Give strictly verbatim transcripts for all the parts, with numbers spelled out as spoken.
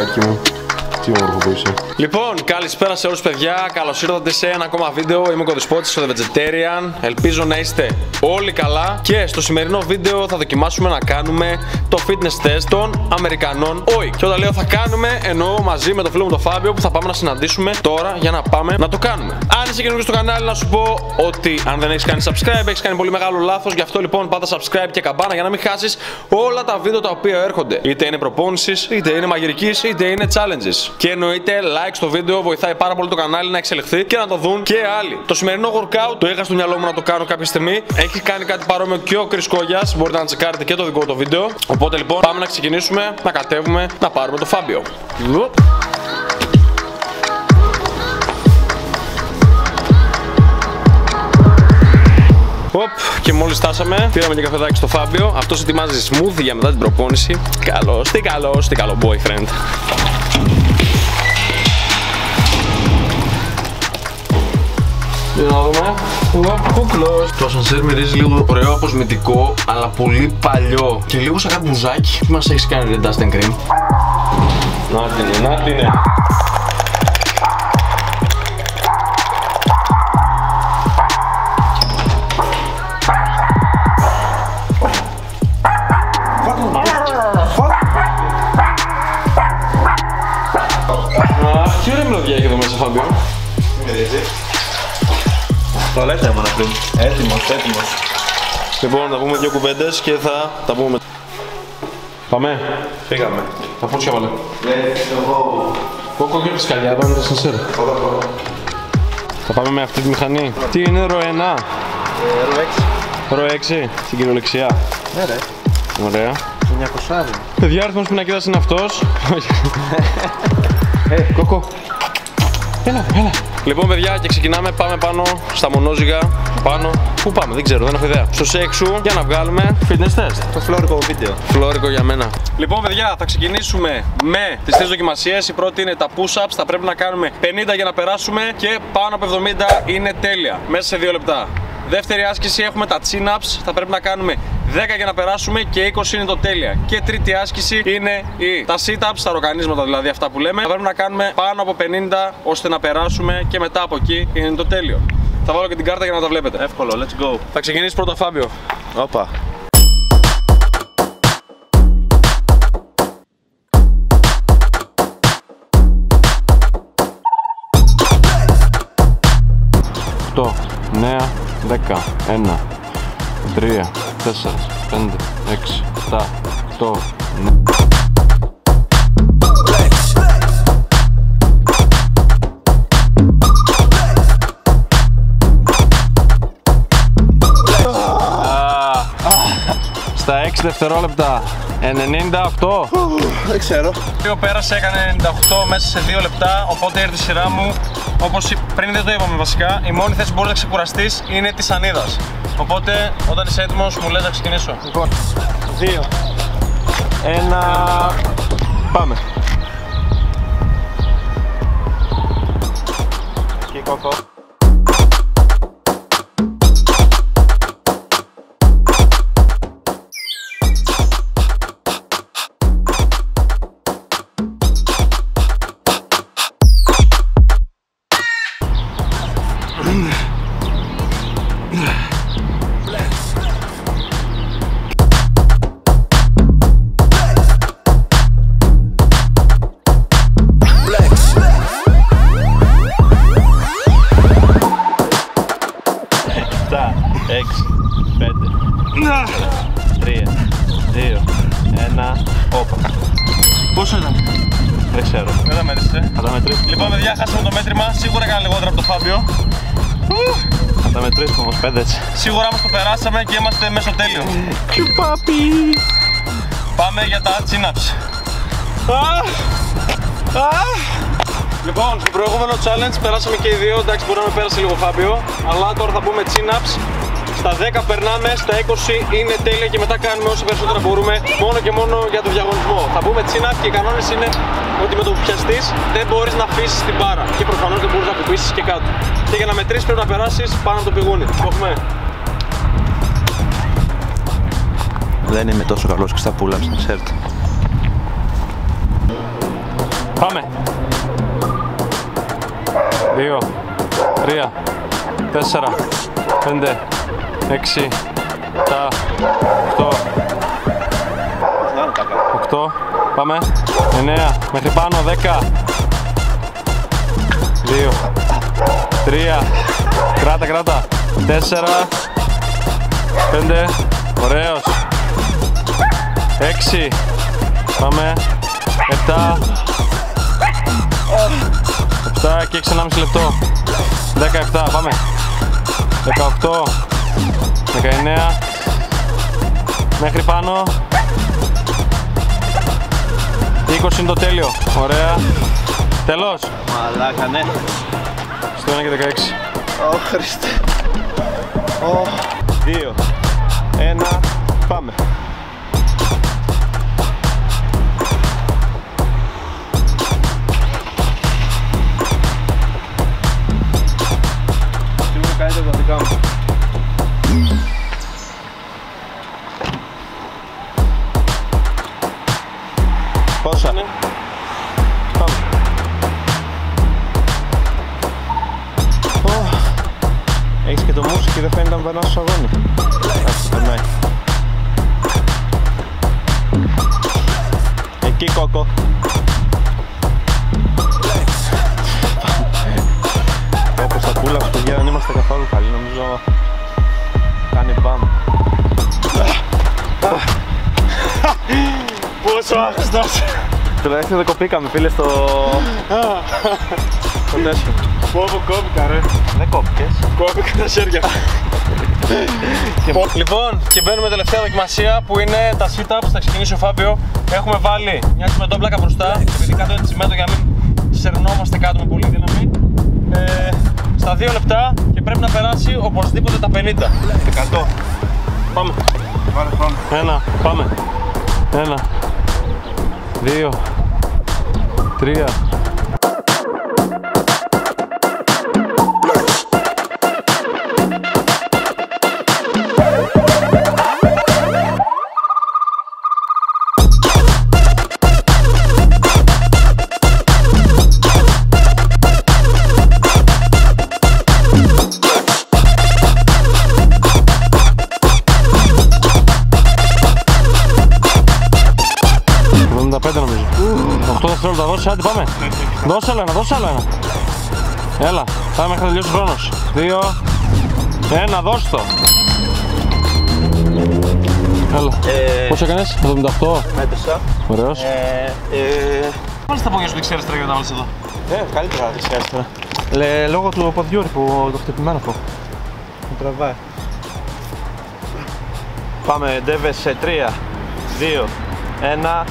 Φιλάκι μου. Τι όμορφο που είσαι. Λοιπόν, καλησπέρα σε όλους παιδιά. Καλώς ήρθατε σε ένα ακόμα βίντεο. Είμαι ο Κωδισπότης, ο The Vegetarian. Ελπίζω να είστε όλοι καλά. Και στο σημερινό βίντεο θα δοκιμάσουμε να κάνουμε το fitness test των Αμερικανών Ο Η. Και όταν λέω θα κάνουμε, εννοώ μαζί με το φίλο μου τον Φάμπιο που θα πάμε να συναντήσουμε τώρα για να πάμε να το κάνουμε. Αν είσαι καινούργιος στο κανάλι, να σου πω ότι αν δεν έχεις κάνει subscribe, έχεις κάνει πολύ μεγάλο λάθος. Γι' αυτό λοιπόν πάτα subscribe και καμπάνα για να μην χάσεις όλα τα βίντεο τα οποία έρχονται. Είτε είναι προπόνησης, είτε είναι μαγειρικής, είτε είναι challenges. Και εννοείται like στο βίντεο, βοηθάει πάρα πολύ το κανάλι να εξελιχθεί και να το δουν και άλλοι. Το σημερινό workout το είχα στο μυαλό μου να το κάνω κάποια στιγμή. Έχει κάνει κάτι παρόμοιο και ο Chris Κόγιας. Μπορείτε να τσεκάρετε και το δικό του βίντεο. Οπότε λοιπόν πάμε να ξεκινήσουμε, να κατέβουμε, να πάρουμε το Φάμπιο. Οπ, και μόλις στάσαμε, πήραμε και καφεδάκι στο Φάμπιο. Αυτός ετοιμάζει smoothie για μετά την προπόνηση. Καλός, τι καλός, τι καλό boyfriend. Για να δούμε. Κούκλος. Το ασανσέρ μυρίζει λίγο ωραίο αποσμητικό, αλλά πολύ παλιό. Και λίγο σαν κάτι μπουζάκι. Τι μας έχεις κάνει, ρε Dust and Cream? Να την είναι, να την είναι. Αχ, τι ωραία μελωδιά έχει εδώ μέσα, Φάμπιο. Μυρίζει. Τουαλέτα ήμουνα πριν. Έτοιμος, έτοιμος. Λοιπόν, θα πούμε δύο κουβέντες και θα τα πούμε. Πάμε. Φύγαμε. Τα φούτσια βάλε. Let's go. Κόκο και τη σκαλιά, πάμε το ασανσέρ. Θα πάμε με αυτή τη μηχανή. Τι είναι, ρο ένα? Ρο έξι. Ρο έξι, στην κυριολεξιά. Ναι ρε. Ωραία. εννιακόσια. Παιδιά, αριθμός πινακίδας είναι αυτός. Ε, Κόκο. Έλα, έλα. Λοιπόν, παιδιά, και ξεκινάμε. Πάμε πάνω στα μονόζυγα. Πάνω. Πού πάμε, δεν ξέρω, δεν έχω ιδέα. Στο σεξου για να βγάλουμε fitness test. Το φλόρικο βίντεο. Φλόρικο για μένα. Λοιπόν, παιδιά, θα ξεκινήσουμε με τις τρεις δοκιμασίες. Η πρώτη είναι τα push-ups. Θα πρέπει να κάνουμε πενήντα για να περάσουμε και πάνω από εβδομήντα είναι τέλεια. Μέσα σε δύο λεπτά. Δεύτερη άσκηση έχουμε τα chin-ups. Θα πρέπει να κάνουμε δέκα για να περάσουμε και είκοσι είναι το τέλεια. Και τρίτη άσκηση είναι η, τα sit-ups, τα ροκανίσματα δηλαδή αυτά που λέμε. Θα πρέπει να κάνουμε πάνω από πενήντα ώστε να περάσουμε και μετά από εκεί είναι το τέλειο. Θα βάλω και την κάρτα για να τα βλέπετε. Εύκολο, let's go. Θα ξεκινήσει πρώτα Φάμπιο. Όπα. οκτώ, εννέα, δέκα, ένα, τρία, τέσσερα, πέντε, έξι, επτά, οκτώ, εννέα. Στα έξι δευτερόλεπτα, ενενήντα οκτώ. Δεν ξέρω. Ο πέρασε, έκανε ενενήντα οκτώ μέσα σε δύο λεπτά, οπότε ήρθε η σειρά μου. Όπως πριν δεν το είπαμε βασικά, η μόνη θέση που μπορείς να ξεκουραστείς είναι της σανίδας. Οπότε όταν είσαι έτοιμος μου λες να ξεκινήσω. Λοιπόν, δύο, Ένα... Πάμε. και κόκο. έξι, πέντε, τρία, δύο, ένα, όπα. Πόσο ήταν? Δεν ξέρω. Δεν τα μέτρησε. Θα τα μετρήσουμε. Λοιπόν, παιδιά, χάσαμε το μέτρημα. Σίγουρα έκανε λιγότερο από το Φάμπιο. Θα τα μετρήσουμε όμως πέντε έτσι. Σίγουρα όμως το περάσαμε και είμαστε μέσω τέλειο. Κιουπάπι. Πάμε για τα chin-ups. Λοιπόν, στο προηγούμενο challenge περάσαμε και οι δύο. Εντάξει, μπορεί να με πέρασε λίγο Φάμπιο. Αλλά τώρα θα πούμε chin-ups. Στα δέκα περνάμε, στα είκοσι είναι τέλεια και μετά κάνουμε όσο περισσότερα μπορούμε μόνο και μόνο για τον διαγωνισμό. Θα πούμε chin-up και οι κανόνες είναι ότι με το που πιαστείς δεν μπορείς να αφήσεις την μπάρα και προφανώς δεν μπορείς να κουμπίσεις και κάτω. Και για να μετρήσεις πρέπει να περάσεις πάνω από το πηγούνι. Το έχουμε. Δεν είμαι τόσο καλός και στα pull-ups, ξέρετε. Πάμε. Δύο, τρία, τέσσερα, πέντε, έξι, επτά, οκτώ, οκτώ, πάμε, εννέα, μέχρι πάνω, δέκα, δύο, τρία, κράτα, κράτα, τέσσερα, πέντε, ωραίος, έξι, πάμε, επτά, επτά και έξι ενάμιση λεπτό, δεκαεπτά, πάμε, δεκαοκτώ, δεκαεννέα, μέχρι πάνω, είκοσι είναι το τέλειο, ωραία, τέλος. Μαλάκα, ναι. Στο ένα και δεκαέξι. Ω Χριστέ. Ω, δύο, ένα, πάμε. Τι μου κάνετε τα δικά μου. Πόσα? Πάμε. Έχεις και το μουσική, δεν φαίνεται να περνάς στο αγώνι. Εντάξει, περνάει. Εκεί κόκο. Όπως τα πουλα, παιδιά, δεν είμαστε καθόλου καλοί, νομίζω κάνει μπαμ. Πόσο άχρηστος. Τουλάχιστον δεν κοπήκαμε, φίλε, στο... στο τέσσερα. Πόπο κόπηκα ρε. Δεν κόπηκες. Κόπηκα τα χέρια. Λοιπόν, και μπαίνουμε τελευταία δοκιμασία που είναι τα sit-ups. Θα ξεκινήσει ο Φάμπιο. Έχουμε βάλει μια τσιμεντόπλακα μπροστά, επειδή κάτω είναι τσιμέντο για να μην σερνόμαστε κάτω με πολύ δύναμη. Ε, στα δύο λεπτά και πρέπει να περάσει οπωσδήποτε τα πενήντα. εκατό. Πάμε. Βάλε χρόνο. Ένα, πάμε. Ένα, δύο, τρία. οκτώ δευτερόλεπτα, δώσε, άντε πάμε. Δώσε άλλο ένα, δώσε άλλο ένα. Έλα, πάμε μέχρι να τελειώσει ο χρόνος. Δύο, ένα, δώσ' το. Έλα, ε... πώς έκανες, εβδομήντα οκτώ. Μέτρησα. Ωραίος. Ε, ε... Βάλεις τα πόδια σου δεξιά-αριστερά για να βάλεις εδώ. Ναι, καλύτερα δεξιά-αριστερά. Λε, λόγω του ποδιού που το χτυπημένο αυτό. Μου τραβάει. Πάμε, ντέβες σε τρία, δύο, ένα.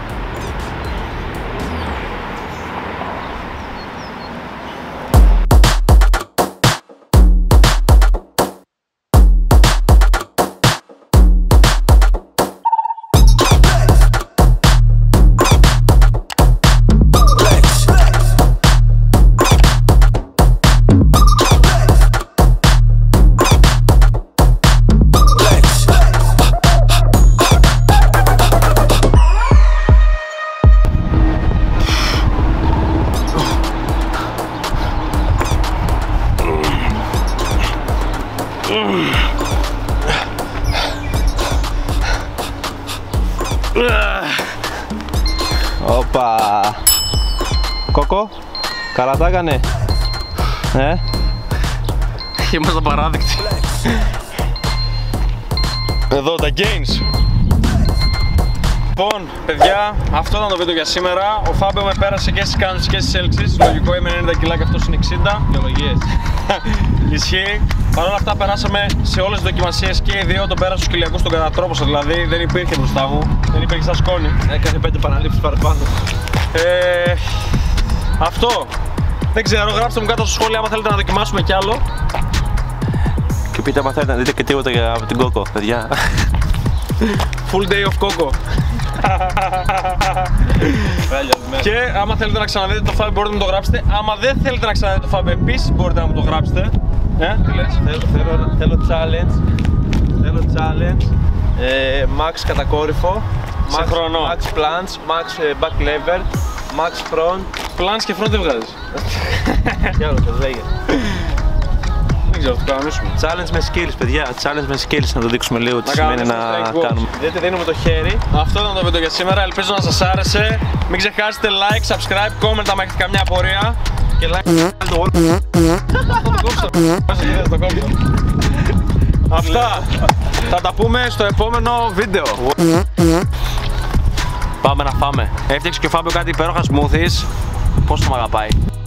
Όπα. Κόκο, καλά τα έκανε. Ε. Είμαστε παράδεκτοι. Εδώ τα gains. Λοιπόν, παιδιά, αυτό ήταν το βίντεο για σήμερα. Ο Φάμπιο με πέρασε και στις κάνεις και στις έλξεις. Λογικό, είμαι ενενήντα κιλά και αυτός είναι εξήντα. Βιολογίες. Ισχύει. Παρ' όλα αυτά, περάσαμε σε όλες τις δοκιμασίες και οι δύο τον πέρασε στους κοιλιακούς τον κατατρόπωσα. Δηλαδή δεν υπήρχε μπροστά μου, δεν υπήρχε σαν σκόνη. Έκανε πέντε παραλήψεις παραπάνω. Ε, αυτό. Δεν ξέρω, γράψτε μου κάτω στα σχόλια άμα θέλετε να δοκιμάσουμε κι άλλο. Και πείτε άμα θέλετε να δείτε και τίποτα για την Κόκο, παιδιά. Full day of Coco. Και άμα θέλετε να ξαναδείτε το Φάμπι μπορείτε να μου το γράψετε. Άμα δεν θέλετε να ξαναδείτε το Φάμπι επίσης μπορείτε να μου το γράψετε. Ε, τι λες? Θέλω, θέλω, θέλω challenge. Θέλω challenge. Ε, max κατακόρυφο. Σε Max, χρόνο. max plants, max back lever Max front. Πλάνς και front δεν βγάζεις. Τι άλλο το λέγε. Δεν ξέρω, το κανονίσουμε. Challenge με skills, παιδιά. Challenge με skills, να το δείξουμε λίγο τι σημαίνει να κάνουμε. Δείτε, δίνουμε το χέρι. Αυτό ήταν το βίντεο για σήμερα. Ελπίζω να σας άρεσε. Μην ξεχάσετε like, subscribe, comment αν έχετε καμιά απορία. Και like το όλο. Αυτά. Θα τα πούμε στο επόμενο βίντεο. Πάμε να φάμε. Έφτιαξε και ο Φάμπιο κάτι υπέροχα smoothies. Πόσο μ' αγαπάει.